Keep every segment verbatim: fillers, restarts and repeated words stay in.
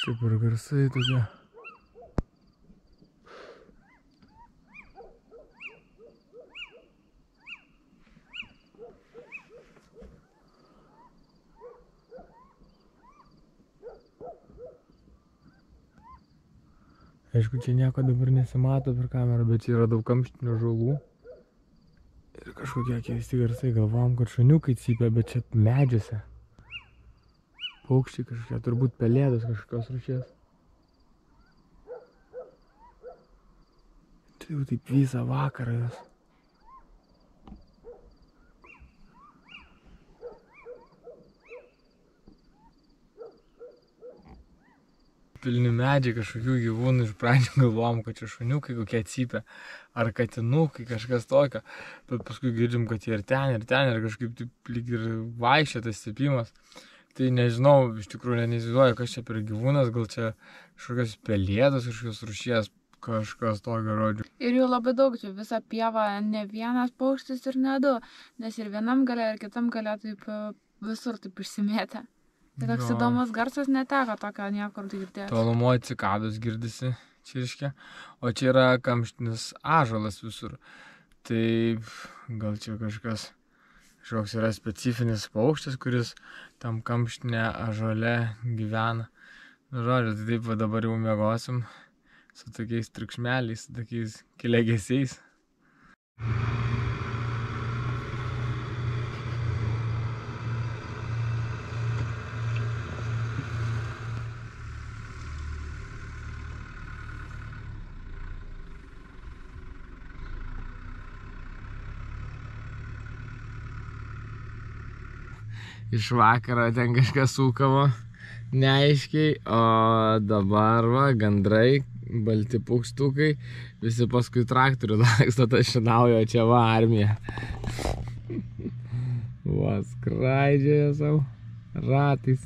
Čia per garsai tokie. Aišku, čia nieko dabar nesimato per kamerą, bet čia yra daug kamštinių žolų. Ir kažkokie keisti garsai, galvom, kad šuniukai cypia, bet čia medžiuose. Paukščiai kažkokie, turbūt pelėdos kažkokios rūšies. Tai jau taip visą vakarą jos. Pilni medžiai kažkokių gyvūnų, iš pradžių galvom, kad čia šuniukai kokie cypia, ar katinukai, kažkas tokio, bet paskui girdžiam, kad jie ir ten, ir ten, ir kažkaip taip lyg ir vaikščia tas cypimas. Tai nežinau, iš tikrųjų neįsivaizduoju, kas čia per gyvūnas, gal čia kažkokios pelėdos, kažkokios rūšies, kažkas tokio žodžiu. Ir jų labai daug, čia visą pievą ne vienas paukštis ir ne du, nes ir vienam gale, ir kitam gale taip visur taip išsimėtė. Tai toks įdomus garsas, neteko tokio niekur girdėti. Tolumoje cikados girdisi čirškia, o čia yra kamštinis ąžuolas visur. Tai gal čia kažkas, kažkoks yra specifinis paukštis, kuris tam kamštinė ąžuole gyvena. Nu, žodžiu, tai taip va dabar jau miegosim su tokiais triukšmeliais, su tokiais keliagesiais. Iš vakaro ten kažkas sūkavo neaiškiai, o dabar va, gandrai, balti paukštukai, visi paskui traktorių laksto tašinauja, čia va armija. Va, skraidžioja savo ratais.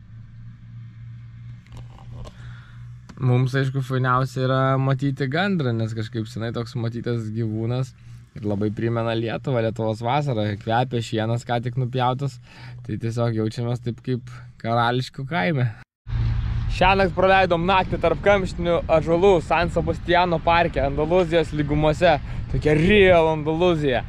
Mums, aišku, fainiausia yra matyti gandrą, nes kažkaip senai toks matytas gyvūnas. Ir labai primena Lietuvą, Lietuvos vasarą, kvepia šienas ką tik nupjautas, tai tiesiog jaučiamės taip kaip karališkių kaime. Šiąnakt praleidom naktį tarp kamštinių ąžuolų San Sebastiano parke, Andalūzijos lygumose, tokia real Andalūzija.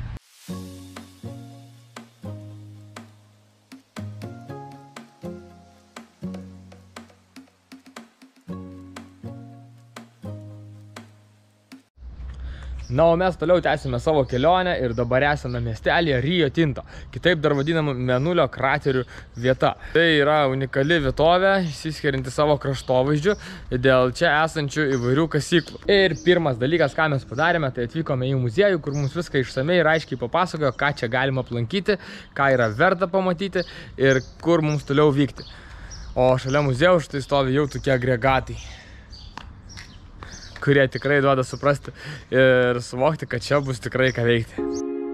Na, o mes toliau tęsime savo kelionę ir dabar esame miestelėje Rio Tinto, kitaip dar vadinama Mėnulio kraterių vieta. Tai yra unikali vietovė, išsiskirianti savo kraštovaizdžiu dėl čia esančių įvairių kasyklų. Ir pirmas dalykas, ką mes padarėme, tai atvykome į muziejų, kur mums viską išsamei ir aiškiai papasakojo, ką čia galima aplankyti, ką yra verta pamatyti ir kur mums toliau vykti. O šalia muziejaus štai stovi jau tokie agregatai, kurie tikrai duoda suprasti ir suvokti, kad čia bus tikrai ką veikti.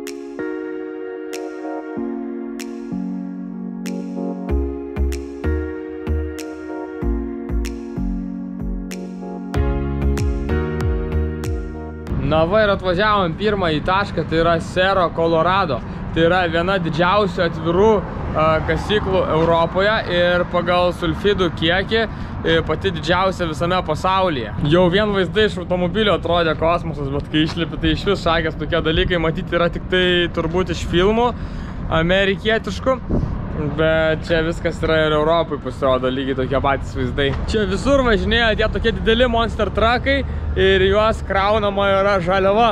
Na va, ir atvažiavom pirmąjį tašką, tai yra Cerro Colorado. Tai yra viena didžiausių atvirų kasyklų Europoje ir pagal sulfidų kiekį pati didžiausia visame pasaulyje. Jau vien vaizdai iš automobilio atrodė kosmosas, bet kai išlipi, tai iš vis šakės tokie dalykai matyti yra tik tai turbūt iš filmų amerikietiškų, bet čia viskas yra ir Europai pasirodo lygiai tokie patys vaizdai. Čia visur važinėja tie tokie dideli monster truckai ir juos kraunama yra žaliava.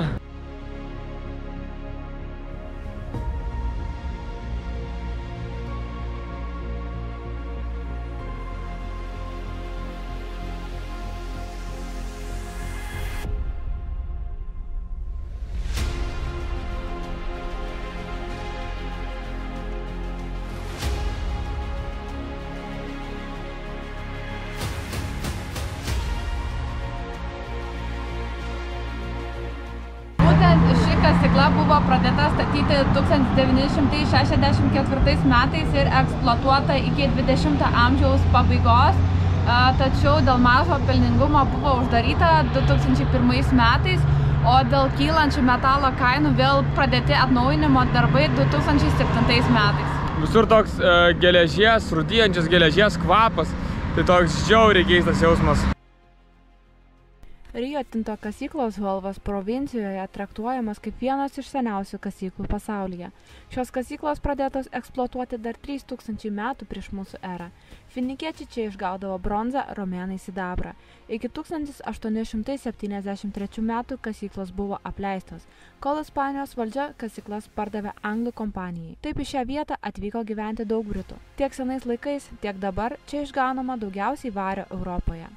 Ši kasykla buvo pradėta statyti tūkstantis devyni šimtai šešiasdešimt ketvirtais metais ir eksploatuota iki dvidešimto amžiaus pabaigos, tačiau dėl mažo pelningumo buvo uždaryta du tūkstančiai pirmais metais, o dėl kylančių metalo kainų vėl pradėti atnaujinimo darbai du tūkstančiai septintais metais. Visur toks e, geležies, rūdyjančias geležies kvapas, Tai toks žiauriai keistas jausmas. Rio Tinto kasyklos Huelvos provincijoje traktuojamas kaip vienas iš seniausių kasyklų pasaulyje. Šios kasyklos pradėtos eksploatuoti dar trys tūkstančiai metų prieš mūsų erą. Finikiečiai čia išgaudavo bronzą, romėnai sidabrą. Iki tūkstantis aštuoni šimtai septyniasdešimt trečių metų kasyklos buvo apleistos, kol Ispanijos valdžia kasyklas pardavė anglų kompanijai. Taip į šią vietą atvyko gyventi daug britų. Tiek senais laikais, tiek dabar čia išgaunama daugiausiai vario Europoje.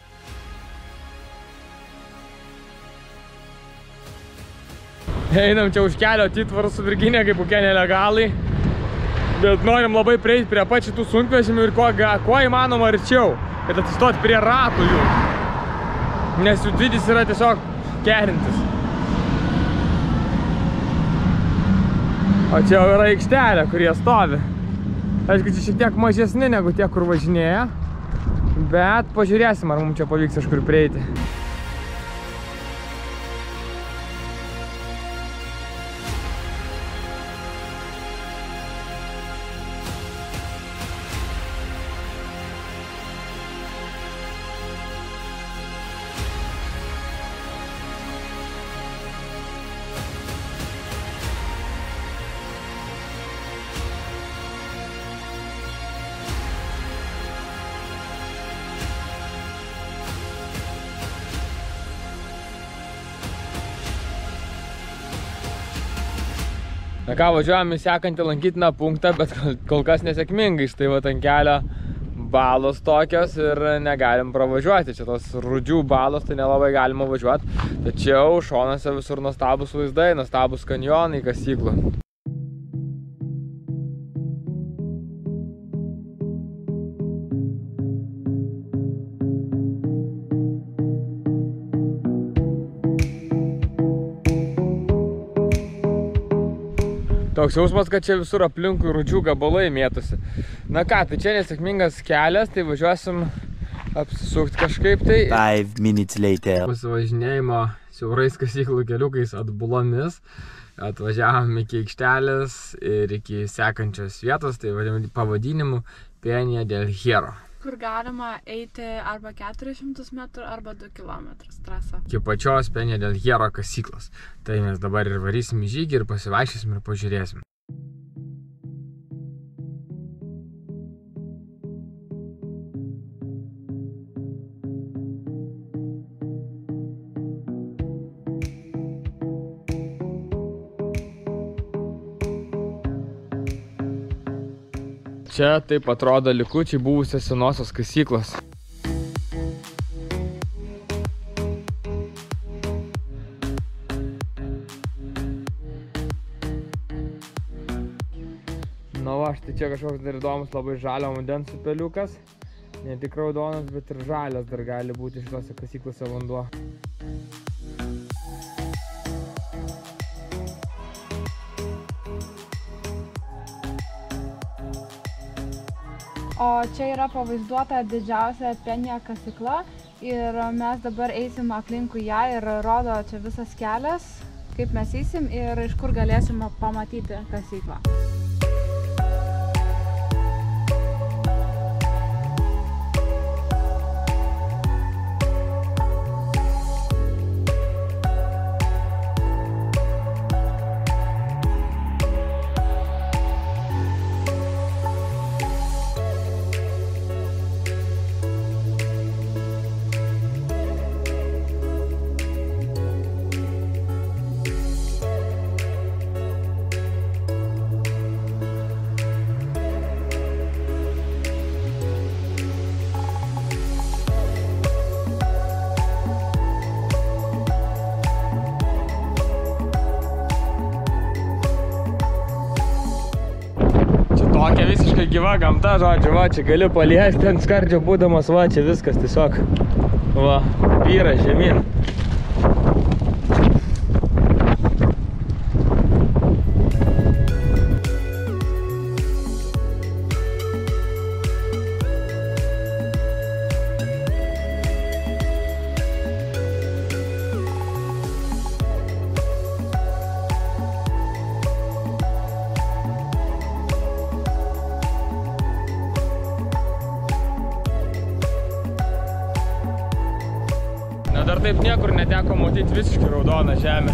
Einam čia už kelio atitvarų su Virginija kaip kokie nelegalai, bet norim labai prieiti prie pat šitų sunkvežimių ir kuo, kuo įmanoma arčiau, kad atsistoti prie ratų jų, nes jų dydis yra tiesiog kerintis. O čia jau yra aikštelė, kur jie stovi. Aišku, čia šiek tiek mažesni negu tie, kur važinėja, bet pažiūrėsim, ar mums čia pavyks kažkur prieiti. Na ką, važiuojam į sekantį lankytiną punktą, bet kol kas nesėkmingai. Štai va ant kelio balos tokios ir negalim pravažiuoti. Čia tos rudžių balos, tai nelabai galima važiuoti. Tačiau šonuose visur nuostabus vaizdai, nuostabus kanjonai, kasyklų. Toks jausmas, kad čia visur aplinkui rudžių gabalai mėtosi. Na ką, tai čia nesėkmingas kelias, tai važiuosim apsisukti kažkaip tai. Five minutes later. Pasivažinėjimo siaurais kasyklų keliukais atbulomis. Atvažiavom iki aikštelės ir iki sekančios vietos, tai pavadinimu Peña del Hierro. Kur galima eiti arba keturis šimtus metrų, arba du kilometrus trasą. Iki pačios Peña del Hierro kasyklos. Tai mes dabar ir varysim į žygį ir pasivaikščiosim ir pažiūrėsim. Čia taip atrodo likučiai buvusios senosios kasyklos. Na va, štai čia kažkoks dar įdomus labai žalio vandens upeliukas. Ne tik raudonas, bet ir žalias dar gali būti šitose kasyklose vanduo. O čia yra pavaizduota didžiausia Peña kasykla ir mes dabar eisim aplinkui ją ir rodo čia visas kelias, kaip mes eisim ir iš kur galėsim pamatyti kasyklą. Tokia visiškai gyva gamta, žodžiu, va, čia gali paliesti ant skardžio būdamas, va, čia viskas tiesiog, va, vyra žemyn. dar taip niekur neteko matyti visiškai raudoną žemę.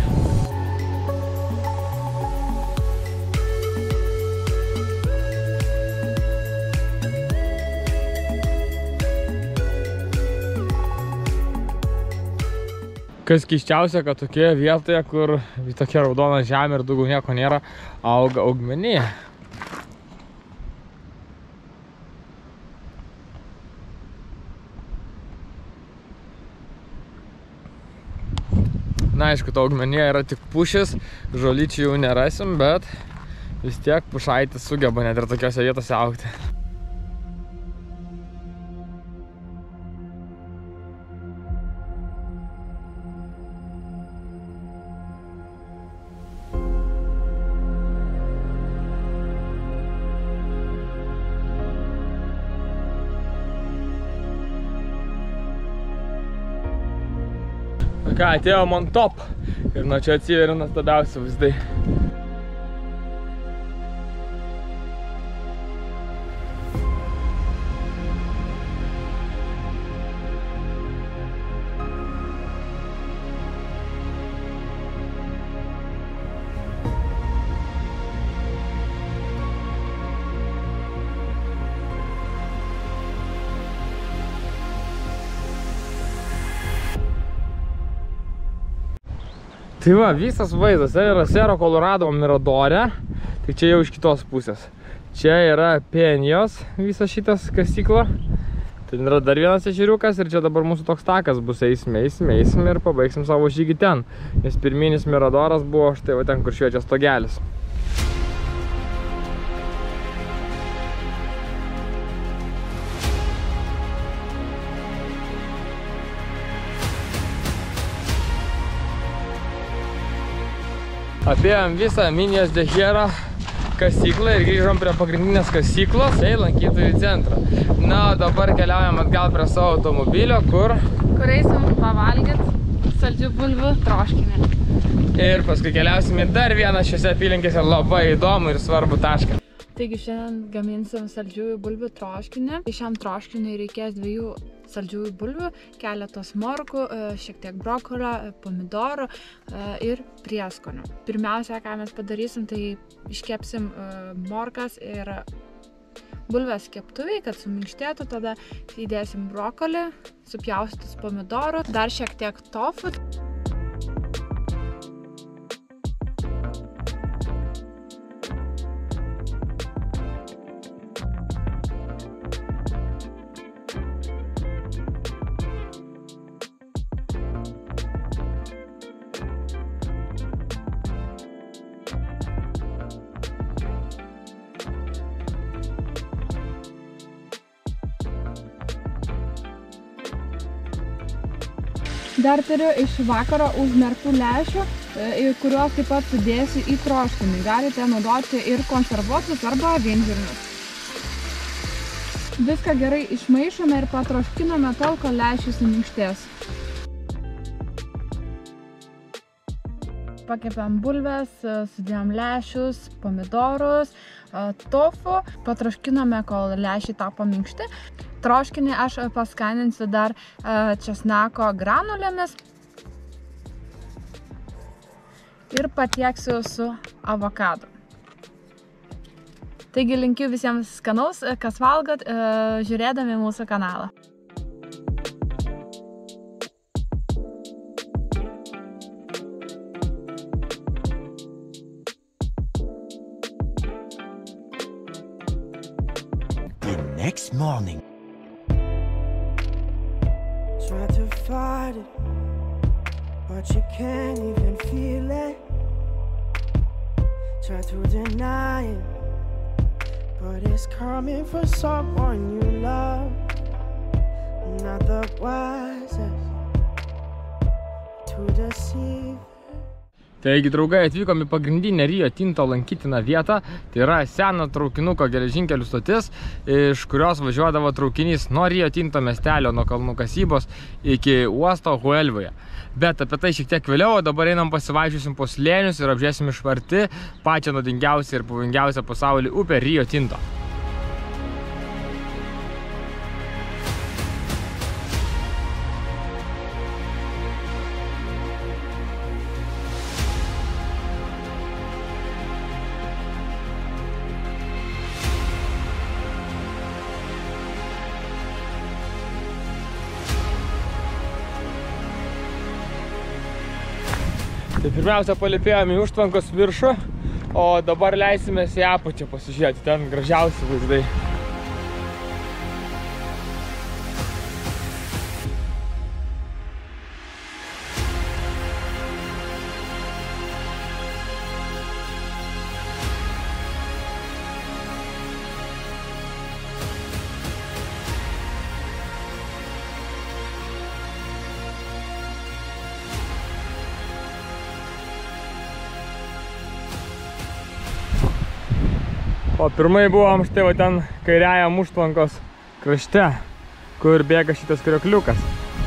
Kas keisčiausia, kad tokioje vietoje, kur tokia raudona žemė ir daugiau nieko nėra, auga augmenija. Na, aišku, ta augmenija yra tik pušis, žolyčių jau nerasim, bet vis tiek pušaitis sugeba net ir tokiose vietose augti. Ką, atėjom on top ir nuo čia atsiveria nuostabiausi vaizdai. Tai va, visas vaizdas yra Cerro Colorado Miradore, tai čia jau iš kitos pusės. Čia yra Penijos visas šitas kasykla. Ten yra dar vienas ežeriukas ir čia dabar mūsų toks takas bus, eisime, eisime, eisime ir pabaigsim savo žygį ten. Nes pirminis Miradoras buvo štai va ten, kur šviečia stogelis. Apėjom visą Minijos de Hierro kasyklą ir grįžom prie pagrindinės kasyklos, tai lankytojų centrą. Na, o dabar keliaujam atgal prie savo automobilio, kur... Kur eisim pavalgyt saldžių bulvių troškinį. Ir paskui keliausim į dar vieną šiose apylinkėse labai įdomų ir svarbų tašką. Taigi šiandien gaminsim saldžiųjų bulvių troškinį. Šiam troškiniui reikės dviejų saldžiųjų bulvių, keletos morkų, šiek tiek brokolio, pomidorų ir prieskonių. Pirmiausia, ką mes padarysim, tai iškepsim morkas ir bulves keptuvėj, kad suminkštėtų, tada įdėsim brokolį, supjaustytus pomidorų, dar šiek tiek tofu. Dar turiu iš vakaro užmerktų lęšių, kuriuos taip pat sudėsiu į troškinį. Galite naudoti ir konservuotus arba vienžirnius. Viską gerai išmaišome ir patroškiname tol, kol lęšiai suminkštės. Pakepėm bulves, sudėjom lęšius, pomidorus, tofu, patroškiname, kol lęšiai tapo minkšti. Troškinį aš paskaninsiu dar česnako granulėmis ir patieksiu su avokadu. Taigi linkiu visiems skanaus, kas valgot, žiūrėdami mūsų kanalą. The next morning. Try to fight it, but you can't even feel it. Try to deny it, but it's coming from someone you love. Not the wisest to deceive. Taigi, draugai, atvykom į pagrindinę Rio Tinto lankytiną vietą. Tai yra sena traukinuko geležinkelių stotis, iš kurios važiuodavo traukinys nuo Rio Tinto miestelio, nuo kalnų kasybos iki uosto Huelvoje. Bet apie tai šiek tiek vėliau, o dabar einam pasivaikščiosim po slėnius ir apžiūrėsim iš arti pačią nuodingiausią ir pavojingiausią pasauly upę Rio Tinto. Tai pirmiausia palipėjome į užtvankos viršų, o dabar leisimės į apačią pasižiūrėti, ten gražiausi vaizdai. O pirmai buvom štai va ten kairiajam užtvankos krašte, kur bėga šitas kriokliukas.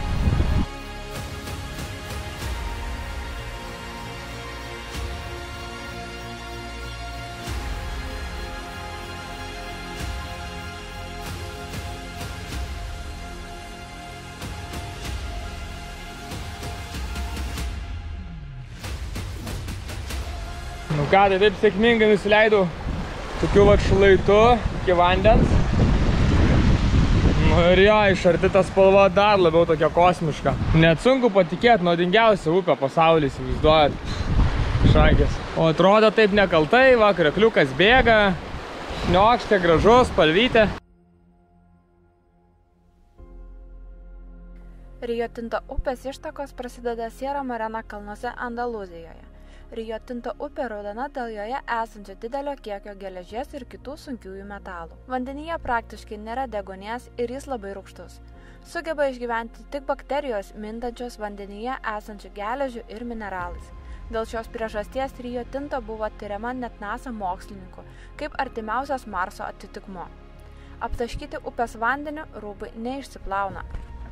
Nu ką, tai taip sėkmingai nusileidau tokiu vat šlaitu iki vandens. Nu ir jo, iš arti ta spalva dar labiau tokia kosmiška. Net sunku patikėti, naudingiausia upė pasaulyje, įsivaizduojat. Šakės. O atrodo taip nekaltai, va, kriokliukas bėga, šniokštė, gražus, spalvytė. Rio Tinto upės ištakos prasideda Sierra Morena kalnuose Andalūzijoje. Rio Tinto upė raudona dėl joje esančio didelio kiekio geležies ir kitų sunkiųjų metalų. Vandenyje praktiškai nėra deguonies ir jis labai rūgštus. Sugeba išgyventi tik bakterijos mintančios vandenyje esančių geležių ir mineralais. Dėl šios priežasties Rio Tinto buvo tiriama net NASA mokslininkų, kaip artimiausias Marso atitikmuo. Aptaškyti upės vandeniu rūbai neišsiplauna.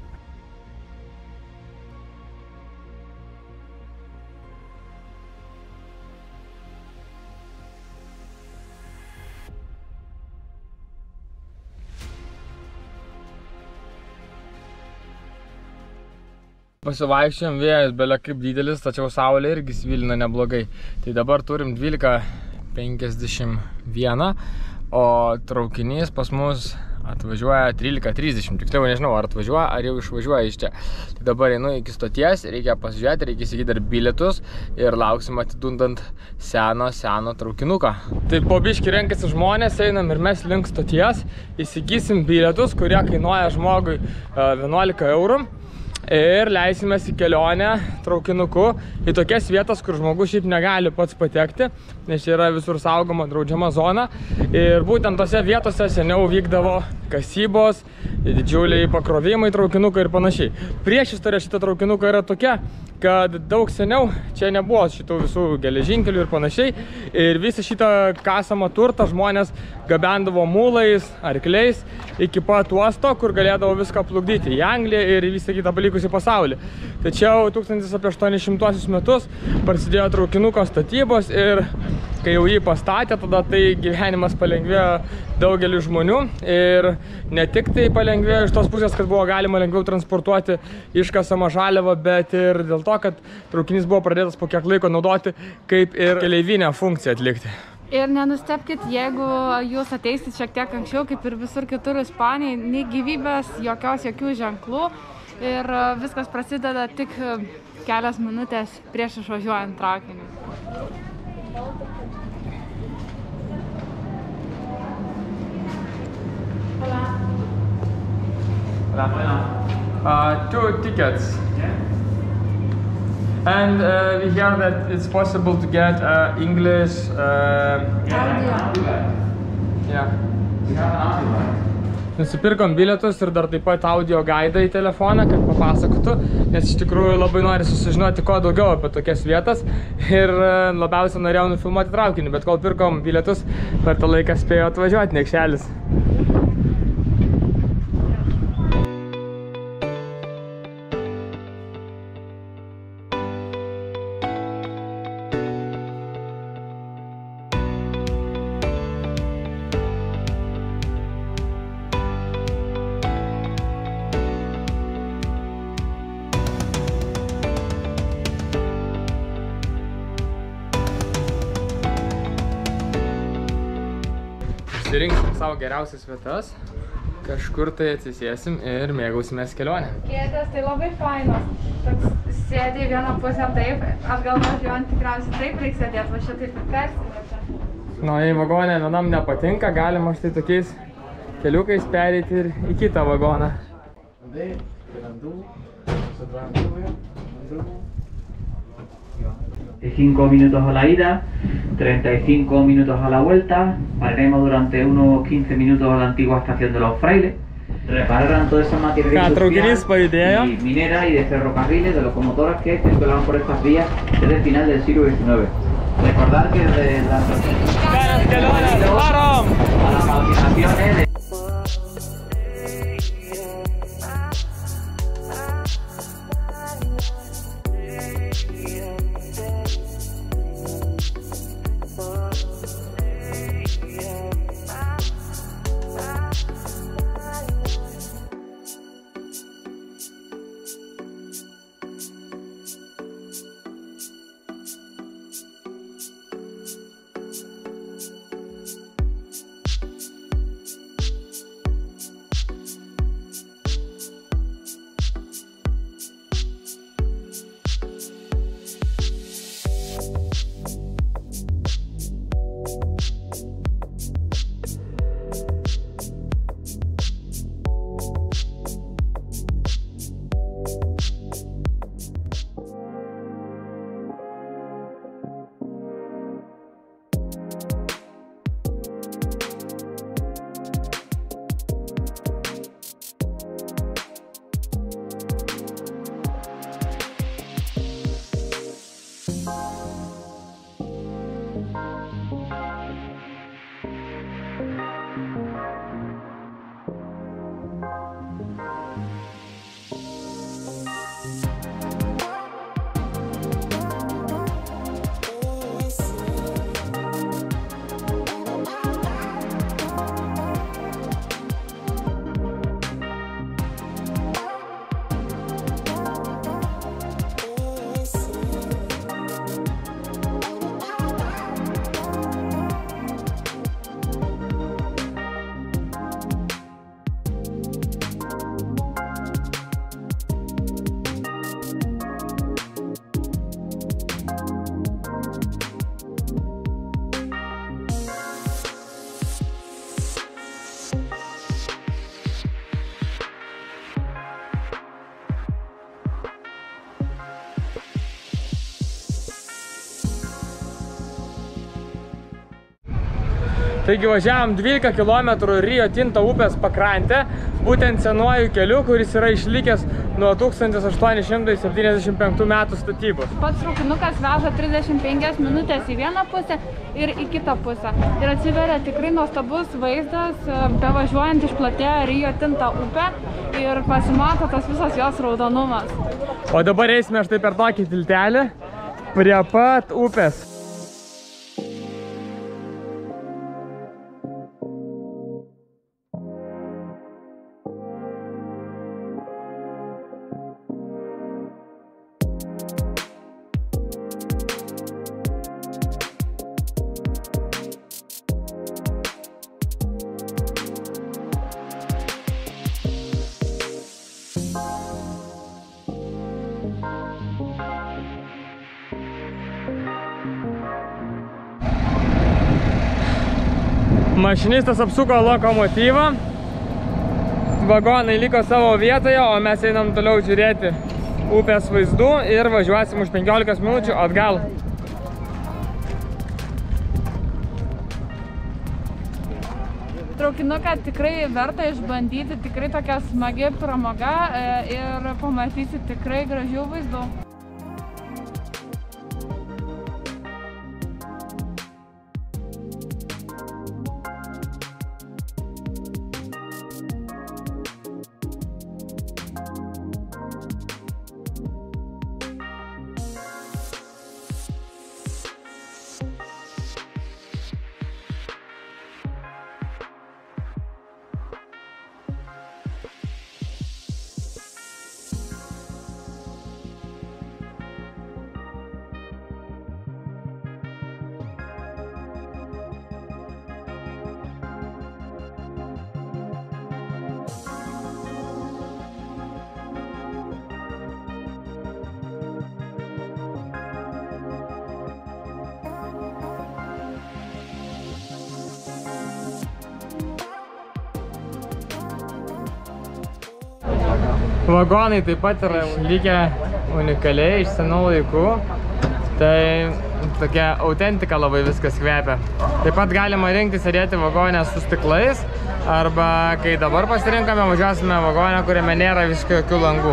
Pasivaikščiojom, vėjas belia kaip didelis, tačiau saulė irgi svilina neblogai. Tai dabar turim dvylika penkiasdešimt vieną, o traukinys pas mus atvažiuoja trylika trisdešimt. Tik tai nežinau, ar atvažiuoja, ar jau išvažiuoja iš čia. Tai dabar einu iki stoties, reikia pasižiūrėti, reikia įsigyti dar bilietus ir lauksim atidundant seno, seno traukinuką. Tai po biškį renkasi žmonės, einam ir mes link stoties, įsigysim bilietus, kurie kainuoja žmogui vienuolika eurų. Ir leisimės į kelionę traukinuku į tokias vietas, kur žmogus šiaip negali pats patekti, nes čia yra visur saugoma draudžiama zona. Ir būtent tose vietose seniau vykdavo kasybos, didžiuliai pakrovimai traukinukai ir panašiai. Priešistorė šito traukinuko yra tokia, kad daug seniau čia nebuvo šitų visų geležinkelių ir panašiai. Ir visą šitą kasamą turtą žmonės gabendavo mulais, arkliais iki pat uosto, kur galėdavo viską plukdyti į Angliją ir visą kitą palikusį pasaulį. Tačiau tūkstantis aštuoni šimtuosius metus prasidėjo traukinuko statybos ir kai jau jį pastatė, tada tai gyvenimas palengvėjo daugeliu žmonių. Ir ne tik tai palengvėjo iš tos pusės, kad buvo galima lengviau transportuoti iškasamą žaliavą, bet ir dėl to, kad traukinys buvo pradėtas po kiek laiko naudoti kaip ir keleivinę funkciją atlikti. Ir nenustebkit, jeigu jūs ateisit šiek tiek anksčiau, kaip ir visur kitur Ispanijai, nei gyvybės, jokios jokių ženklų. Ir viskas prasideda tik kelias minutės prieš išvažiuojant traukiniu. Hola. Hola. Uh, two tickets. And uh, we hear that it's possible to get uh, English uh, yeah. Nusipirkom bilietus ir dar taip pat audio gaidą į telefoną, kad papasakotų, nes iš tikrųjų labai nori susižinoti kuo daugiau apie tokias vietas ir labiausiai norėjau nufilmuoti traukinį, bet kol pirkom bilietus, per tą laiką spėjo atvažiuoti niekšelis. Išsirinksim savo geriausias vietas, kažkur tai atsisėsim ir mėgausimės kelionę. Kėdės tai labai fainos, toks sėdi į vieną pusę taip, atgal važiuojant tikriausiai taip reikia sėdėti, va šitaip ir persiverčia. Na, jei vagonė vienam nepatinka, galima štai tokiais keliukais pereiti ir į kitą vagoną. cinco minutos a la ida, treinta y cinco minutos a la vuelta. Pararemos durante unos quince minutos a la antigua estación de los Frailes. Repararán todas esas máquinas industriales y mineras y de ferrocarriles, de locomotoras que circulaban por estas vías desde el final del siglo diecinueve. Recordar que desde las a las calcinaciones de... Taigi važiavom dvylika kilometrų Rio Tinto upės pakrantę, būtent senuoju keliu, kuris yra išlikęs nuo tūkstantis aštuoni šimtai septyniasdešimt penktų metų statybos. Pats traukinukas veža trisdešimt penkias minutės į vieną pusę ir į kitą pusę. Ir atsiveria tikrai nuostabus vaizdas, bevažiuojant išplatėję Rio Tinto upę ir pasimato tas visas jos raudonumas. O dabar eisime štai per tokį tiltelį prie pat upės. Mašinistas apsuko lokomotyvą, vagonai liko savo vietoje, o mes einam toliau žiūrėti upės vaizdų ir važiuosim už penkiolikos minučių atgal. Traukinuką tikrai verta išbandyti, tikrai tokia smagi pramoga ir pamatysi tikrai gražių vaizdų. Vagonai taip pat yra likę unikaliai iš senų laikų. Tai tokia autentika labai viskas kvepia. Taip pat galima rinkti sėdėti vagonę su stiklais, arba kai dabar pasirinkame, važiuosime vagonę, kuriame nėra visiškai jokių langų.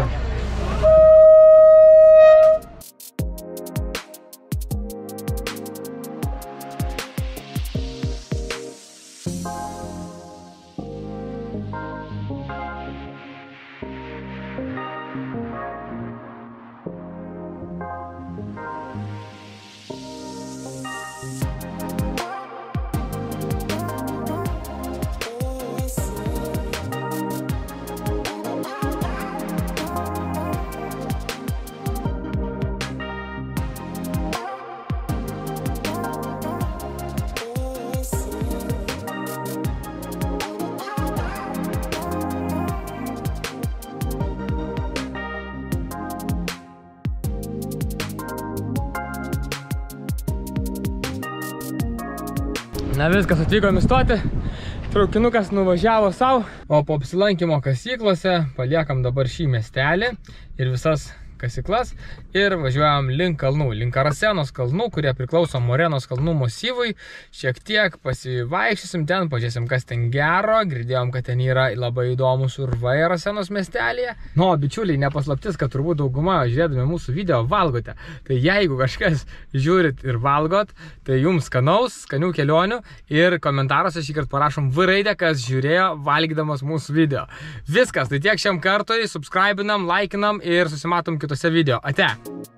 Na viskas, atvykom įstoti, traukinukas nuvažiavo savo, o po apsilankymo kasyklose paliekam dabar šį miestelį ir visas kasyklas ir važiuojam link kalnų, link Arasenos kalnų, kurie priklauso Morenos kalnų masyvui. Šiek tiek pasivaikščiosim ten, pažiūrėsim, kas ten gero, girdėjom, kad ten yra labai įdomus urvai Arasenos miestelėje. Nu, bičiuliai, nepaslaptis, kad turbūt dauguma žiūrėdami mūsų video valgote. Tai jeigu kažkas žiūrit ir valgot, tai jums skanaus, skanių kelionių ir komentaruose šį kartą parašom V raidę, kas žiūrėjo valgydamas mūsų video. Viskas, tai tiek šiam kartui, subscribinam, laikinam ir susimatom kitose video. Ate!